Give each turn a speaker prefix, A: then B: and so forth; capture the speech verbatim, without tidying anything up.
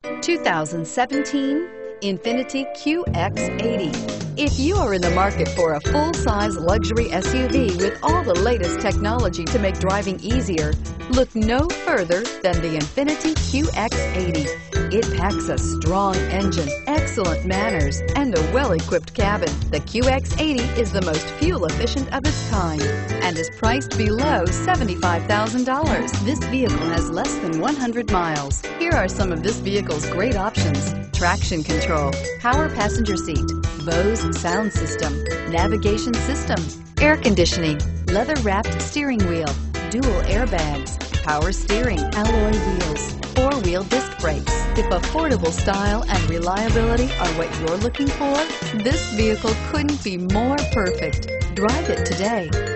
A: two thousand seventeen Infiniti Q X eighty. If you are in the market for a full-size luxury S U V with all the latest technology to make driving easier, look no further than the Infiniti Q X eighty. It packs a strong engine, excellent manners, and a well-equipped cabin. The Q X eighty is the most fuel-efficient of its kind and is priced below seventy-five thousand dollars. This vehicle has less than one hundred miles. Here are some of this vehicle's great options: traction control, power passenger seat, Bose sound system, navigation system, air conditioning, leather-wrapped steering wheel, dual airbags, power steering, alloy wheels, four-wheel disc brakes. If affordable style and reliability are what you're looking for, this vehicle couldn't be more perfect. Drive it today.